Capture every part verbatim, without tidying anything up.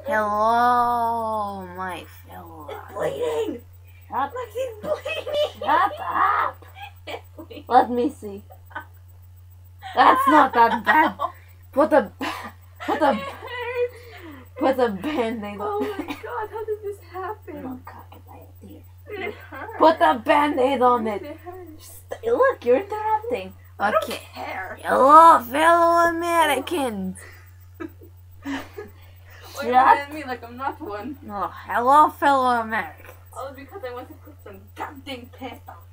Hello, my fellow. It's bleeding. Shut, Lexi's bleeding. shut up. It's bleeding. Let me see. That's not that bad. Put a put a It hurts. put a band-aid Oh on my it. god, how did this happen? No, crocodile tear. It hurts. Put a band-aid on it. It hurts. St- Look, you're interrupting. I don't Okay. care. Hello, fellow Americans. Why are you Shut- looking at me like I'm not one? Oh, hello, fellow Americans. All because I want to put some goddamn pants on.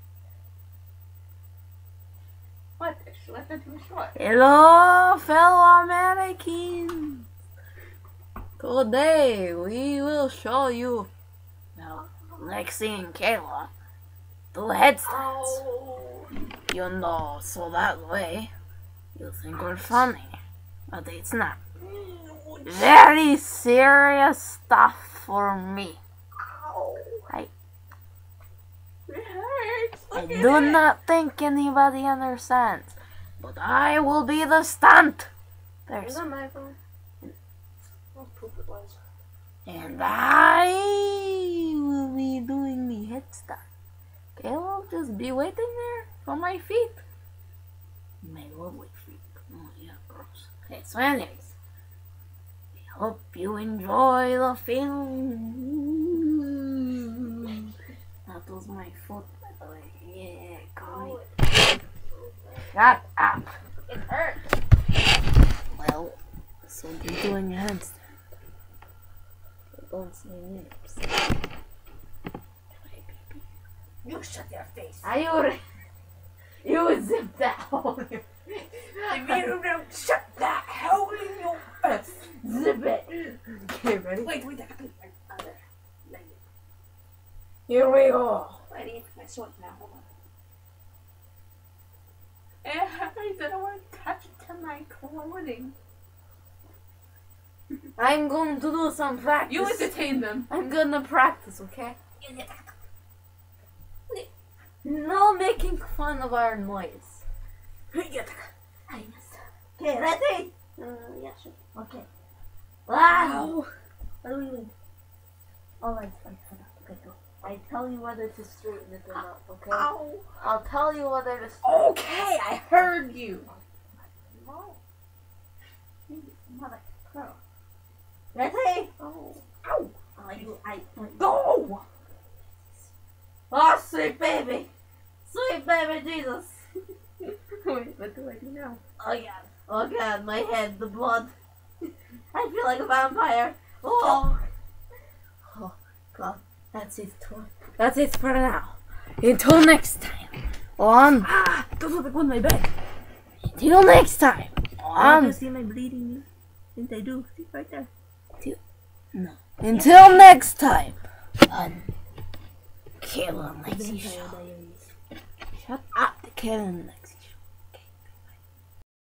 What? Actually, left that too short. Hello, fellow Americans. Today we will show you, well, Lexi and Kayla, do headstands. Oh. You know, so that way you think we're funny, but it's not. Very serious stuff for me. Ow. I It hurts. I Look at do it. not think anybody understands, but I will be the stunt. Is There's that my phone? Oh, poop it was. and I will be doing the headstand. Okay, I'll just be waiting there for my feet. My lovely feet. Oh yeah, gross. Okay, so anyways, I hope you enjoy the film. That was my foot, by the way. Yeah, go Oh, ahead. Shut up. it hurts. Well, so you're doing a handstand. Don't say names. You shut your face. Are you re- You zip that hole in your If you don't shut that hole in your face. Zip it. Okay, ready? Wait, wait, I got the other leg. Here we go. I need my sword now. Hold on. It hurts. I don't want to touch it to my clothing. I'm going to do some practice. You entertain them. I'm gonna practice, okay? No making fun of our noise. Okay, ready? Uh, yeah, sure. Okay. One. Ow. What are we doing? Alright, fine, fine. Okay, go. I tell you whether to straighten it or not, okay? Ow. I'll tell you whether to straighten it. Okay, I heard you. No. Mother girl. Ready? Oh. Ow! I, I, I, Go! oh, sweet baby! Sweet baby Jesus! Wait, what do I do now? Oh god. Oh god, my head, the blood. I feel like a vampire. Oh. Oh god. That's it. For, that's it for now. Until next time. On. Ah! Don't look on my bed. Until next time. Want On. to see my bleeding? I think I do. See right there. No. Until next time. On. Kayla and Lexi show. Shut up, the Kayla and Lexi.